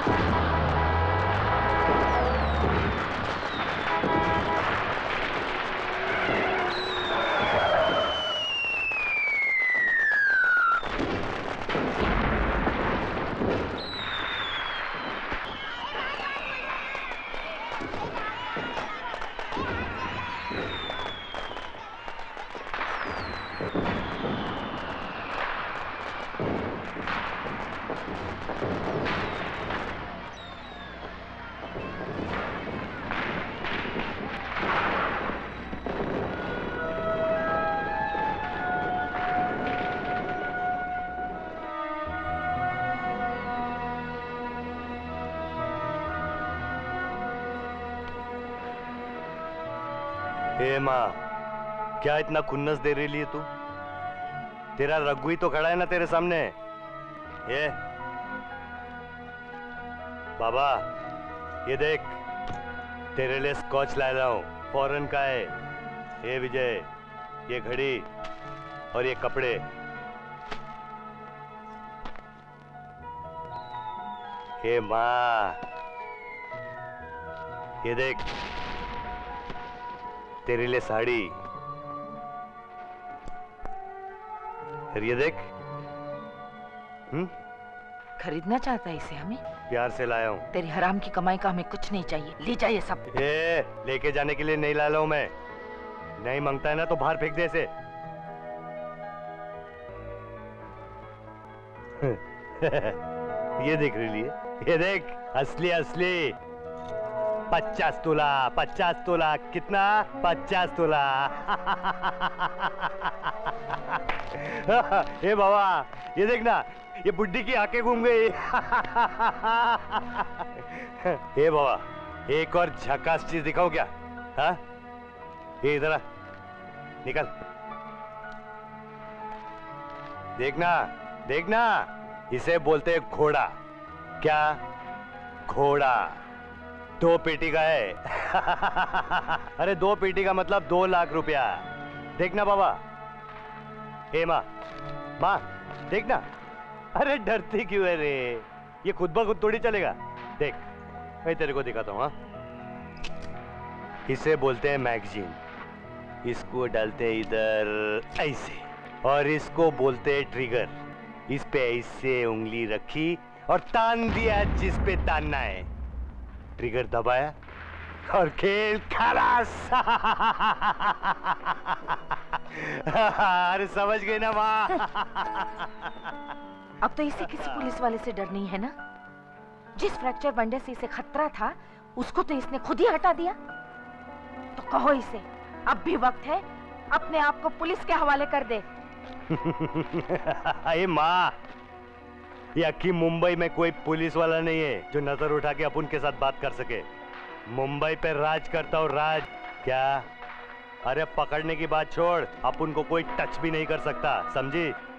हे माँ, क्या इतना खुन्नस दे रही है तू? तेरा रघु ही तो खड़ा है ना तेरे सामने। ये बाबा, ये देख, तेरे लिए स्कॉच लाया हूं, फॉरेन का है। ये विजय, ये घड़ी और ये कपड़े। हे माँ, ये देख, तेरे लिए साड़ी। फिर ये देख। खरीदना चाहता है इसे हमें? प्यार से लाया हूं। तेरी हराम की कमाई का हमें कुछ नहीं चाहिए, ले जाइए सब। ये लेके जाने के लिए नहीं लाया हूं मैं। नहीं मांगता है ना तो बाहर फेंक दे इसे। ये देख रही है, ये देख, असली असली। 50 तोला, 50 तोला, कितना? 50 तोला। हे बाबा, ये देखना, ये बुड्ढी की आंखें घूम गई। हे बाबा, एक और झकास चीज दिखाओ क्या? हाँ, ये इधर आ, निकल। देखना, देखना, इसे बोलते हैं घोड़ा। क्या? घोड़ा। 2 पेटी का है। अरे 2 पेटी का मतलब 2 लाख रुपया। देखना बाबा। हे माँ, माँ देखना। अरे डरती क्यों है रे? ये खुद ब खुद थोड़ी चलेगा। देख, मैं तेरे को दिखाता हूँ। हाँ, इसे बोलते हैं मैगजीन। इसको डालते हैं इधर ऐसे, और इसको बोलते हैं ट्रिगर। इस पे ऐसे उंगली रखी और तान दिया जिस पे तानना है। ट्रिगर दबाया और खेल खलास। अरे समझ गए ना माँ? अब तो इसे किसी पुलिस वाले से डर नहीं है ना? जिस फ्रैक्चर वनडे से इसे खतरा था, उसको तो इसने खुद ही हटा दिया। तो कहो इसे, अब भी वक्त है, अपने आप को पुलिस के हवाले कर दे। अरे माँ, ये अक्की मुंबई में कोई पुलिस वाला नहीं है जो नजर उठा के अपन के साथ बात कर सके। मुंबई पे राज करता हूँ, राज। क्या? अरे पकड़ने की बात छोड़, अपन को कोई टच भी नहीं कर सकता, समझी?